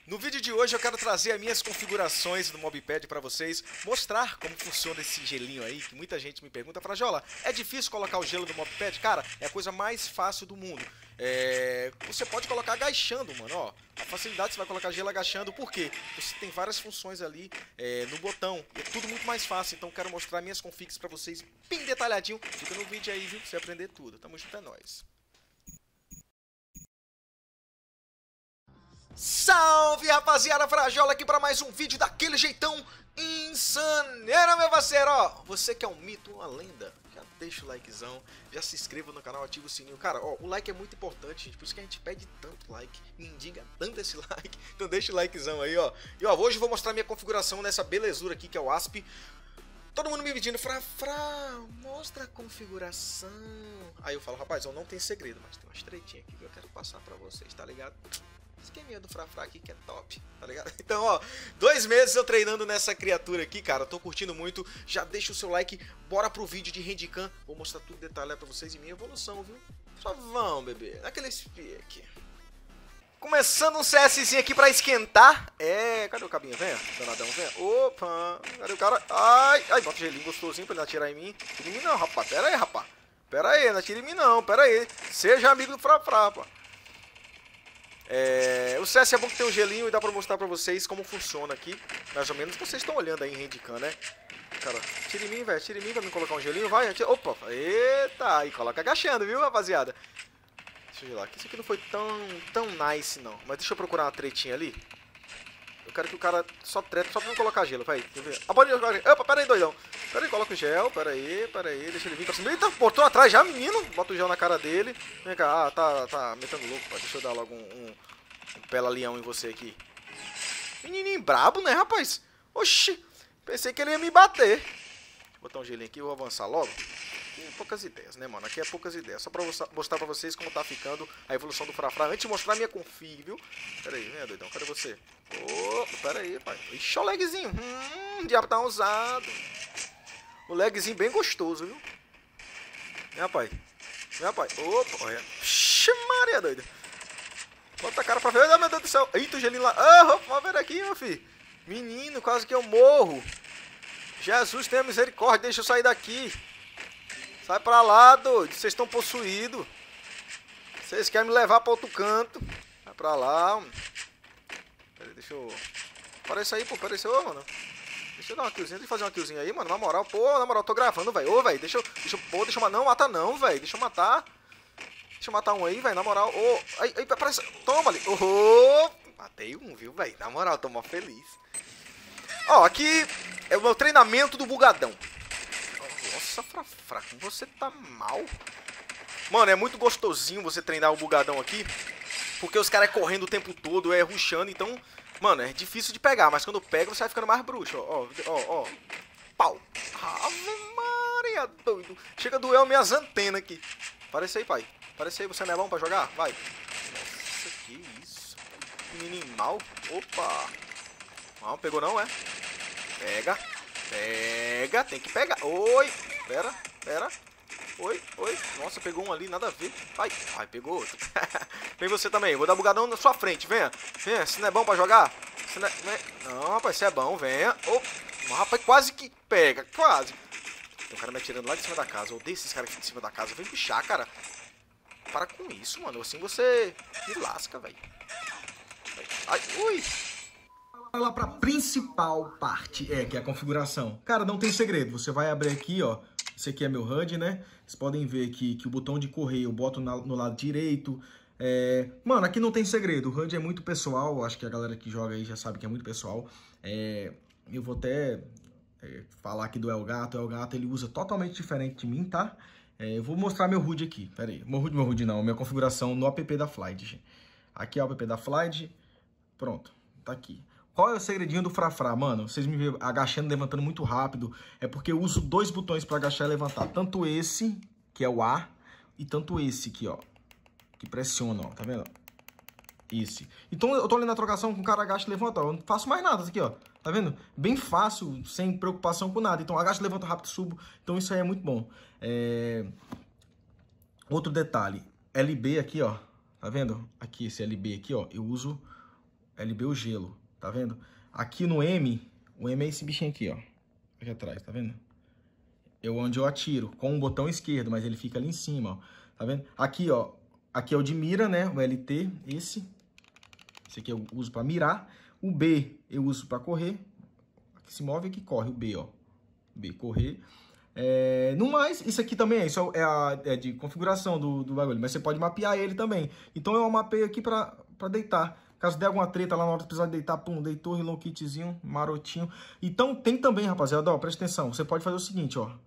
No vídeo de hoje eu quero trazer as minhas configurações do Mobpad para vocês, mostrar como funciona esse gelinho aí, que muita gente me pergunta, Frajola, é difícil colocar o gelo no Mobpad? Cara, é a coisa mais fácil do mundo. Você pode colocar agachando, mano, ó. A facilidade você vai colocar gelo agachando, por quê? Você tem várias funções ali no botão, é tudo muito mais fácil, então quero mostrar minhas configs para vocês bem detalhadinho. Fica no vídeo aí, viu, pra você aprender tudo. Tamo junto, é nóis. Salve, rapaziada, Frajola aqui para mais um vídeo daquele jeitão insaneiro, meu parceiro. Ó, você que é um mito, uma lenda, já deixa o likezão, já se inscreva no canal, ativa o sininho. Cara, ó, o like é muito importante, gente, por isso que a gente pede tanto like, mendiga tanto esse like. Então deixa o likezão aí, ó. E ó, hoje eu vou mostrar minha configuração nessa belezura aqui, que é o ASP. Todo mundo me pedindo, Fra, mostra a configuração. Aí eu falo, rapaz, eu não tenho segredo, mas tem umas tretinhas aqui que eu quero passar pra vocês, tá ligado? Esqueminha do Frafra aqui que é top, tá ligado? Então, ó, 2 meses eu treinando nessa criatura aqui, cara, tô curtindo muito. Já deixa o seu like, bora pro vídeo de Handicam. Vou mostrar tudo detalhado pra vocês e minha evolução, viu? Só vão, bebê, naquele speak. Começando um CSzinho aqui pra esquentar. Cadê o cabinho? Venha, danadão, venha. Opa, cadê o cara? Ai, bota o gelinho gostosinho pra ele não atirar em mim. Tira em mim não, rapaz, pera aí, rapaz. Pera aí, não atira em mim não, pera aí. Seja amigo do Frafra, pô. O CS é bom que tem um gelinho e dá pra mostrar pra vocês como funciona aqui. Mais ou menos, vocês estão olhando aí em Handicam, né? Cara, tira em mim, velho, tira em mim pra me colocar um gelinho, vai. Opa, eita, aí coloca agachando, viu, rapaziada? Deixa eu ver lá, que isso aqui não foi tão nice, não. Mas deixa eu procurar uma tretinha ali. Eu quero que o cara só treta, só pra não colocar gelo, vai. Opa, pera aí, doidão. Pera aí, coloca o gel, pera aí, deixa ele vir pra cima. Eita, botou atrás já, menino. Bota o gel na cara dele. Vem cá, tá metendo louco, pai. Deixa eu dar logo um pela leão em você aqui. Menininho brabo, né, rapaz? Oxi, pensei que ele ia me bater. Vou botar um gelinho aqui, eu vou avançar logo. Poucas ideias, né, mano? Aqui é poucas ideias. Só pra mostrar pra vocês como tá ficando a evolução do Frafra. Antes de mostrar a minha config, viu? Pera aí, vem, doidão. Cadê você? Opa, pera aí, pai. Ixi, o lagzinho. O diabo tá usado. O lagzinho bem gostoso, viu? Vem, rapaz. Vem, rapaz. Opa, olha. Ixi, Maria, doido. Bota a cara pra ver. Ai, meu Deus do céu. Eita, o gelinho lá. Vamos ver aqui, meu filho. Menino, quase que eu morro. Jesus, tenha misericórdia. Deixa eu sair daqui. Sai pra lá, doido. Vocês estão possuídos. Vocês querem me levar pra outro canto. Vai pra lá. Pera aí, deixa eu... Aparece aí, pô. Apareceu, mano. Deixa eu dar uma killzinha. Deixa eu fazer uma killzinha aí, mano. Na moral, pô. Na moral, eu tô gravando, velho. Ô, velho. Deixa eu matar. Não, mata não, velho. Deixa eu matar. Deixa eu matar um aí, velho. Na moral. Ô. Aí, aparece. Toma ali. Ô. Matei um, viu, velho? Na moral, tô mó feliz. Ó, aqui é o meu treinamento do bugadão. Nossa, Frafra, como você tá mal. Mano, é muito gostosinho você treinar o bugadão aqui. Porque os caras correndo o tempo todo, rushando. Então, mano, é difícil de pegar. Mas quando pega, você vai ficando mais bruxo. Ó. Pau. Ave Maria, doido. Chega a doer minhas antenas aqui. Aparece aí, pai. Aparece aí, você não é bom pra jogar? Vai. Nossa, que isso. Menininho mal. Opa. Não, pegou não, é? Pega. Tem que pegar. Oi, pera. Oi. Nossa, pegou um ali, nada a ver. Ai, pegou outro. Vem você também, eu vou dar bugadão na sua frente, venha. Se não é bom pra jogar? Não, rapaz, se é bom, venha. Rapaz, quase que pega, quase. Tem um cara me atirando lá de cima da casa. Eu odeio esses caras que ficam em cima da casa. Vem puxar, cara. Para com isso, mano. Assim você me lasca, velho. Ai, ui. Lá para a principal parte, que é a configuração. Cara, não tem segredo. Você vai abrir aqui, ó. Esse aqui é meu HUD, né? Vocês podem ver aqui que o botão de correr eu boto no lado direito. Mano, aqui não tem segredo. O HUD é muito pessoal. Acho que a galera que joga aí já sabe que é muito pessoal. Eu vou até falar aqui do Elgato. O Elgato, ele usa totalmente diferente de mim, tá? Eu vou mostrar meu HUD aqui. Pera aí. Meu HUD não. Minha configuração no app da Flight. Aqui é o app da Flight. Pronto. Tá aqui. Qual é o segredinho do Frafra, mano? Vocês me veem agachando, levantando muito rápido. É porque eu uso 2 botões para agachar e levantar. Tanto esse, que é o A, e tanto esse aqui, ó. Que pressiona, ó. Tá vendo? Esse. Então eu tô ali na trocação com o cara agacha e levanta, ó. Eu não faço mais nada aqui, ó. Tá vendo? Bem fácil, sem preocupação com nada. Então agacha, levanta rápido, subo. Então isso aí é muito bom. Outro detalhe. LB aqui, ó. Tá vendo? Aqui, esse LB aqui, ó. Eu uso LB o gelo, tá vendo? Aqui no M, o M é esse bichinho aqui, ó. Aqui atrás, tá vendo? É onde eu atiro, com o botão esquerdo, mas ele fica ali em cima, ó. Tá vendo? Aqui, ó. Aqui é o de mira, né? O LT, esse. Esse aqui eu uso pra mirar. O B eu uso pra correr. Aqui se move, aqui corre o B, ó. B, correr. No mais, isso aqui também é de configuração do bagulho, mas você pode mapear ele também. Então eu mapeio aqui pra deitar. Caso der alguma treta lá na hora de precisar deitar, pum, deitou, reload kitzinho, marotinho. Então tem também, rapaziada, ó, presta atenção. Você pode fazer o seguinte, ó.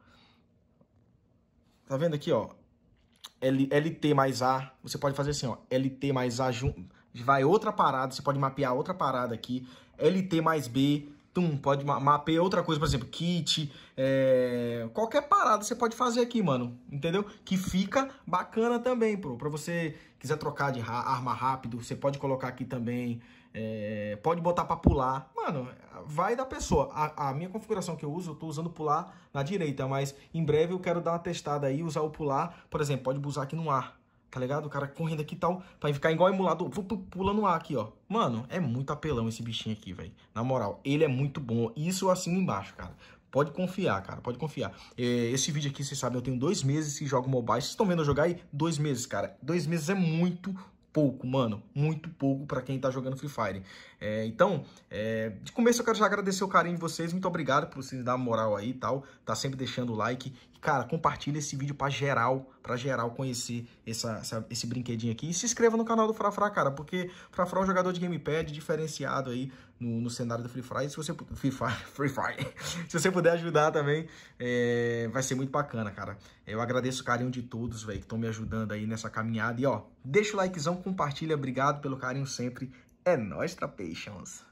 Tá vendo aqui, ó? LT mais A, você pode fazer assim, ó. LT mais A junto, vai outra parada, você pode mapear outra parada aqui. LT mais B, pode mapear outra coisa, por exemplo, kit, qualquer parada você pode fazer aqui, mano, entendeu? Que fica bacana também, pra você quiser trocar de arma rápido, você pode colocar aqui também, pode botar pra pular, mano, vai da pessoa. A minha configuração que eu uso, eu tô usando pular na direita, mas em breve eu quero dar uma testada aí, usar o pular, por exemplo, pode usar aqui no ar. Tá ligado? O cara correndo aqui e tal, pra ficar igual emulador, pula no ar aqui, ó. Mano, é muito apelão esse bichinho aqui, velho. Na moral, ele é muito bom. Isso eu assino embaixo, cara. Pode confiar, cara, pode confiar. Esse vídeo aqui, vocês sabem, eu tenho 2 meses que jogo mobile. Vocês estão vendo eu jogar aí? 2 meses, cara. 2 meses é muito pouco, mano. Muito pouco pra quem tá jogando Free Fire. Então, de começo eu quero já agradecer o carinho de vocês. Muito obrigado por vocês darem moral aí e tal. Tá sempre deixando o like. E, cara, compartilha esse vídeo pra geral conhecer esse brinquedinho aqui. E se inscreva no canal do Frafra, cara, porque o Frafra é um jogador de gamepad diferenciado aí no cenário do Free Fire. Se você se você puder ajudar também, vai ser muito bacana, cara. Eu agradeço o carinho de todos, velho, que estão me ajudando aí nessa caminhada. E, ó, deixa o likezão, compartilha. Obrigado pelo carinho sempre. É nóis, Trapations.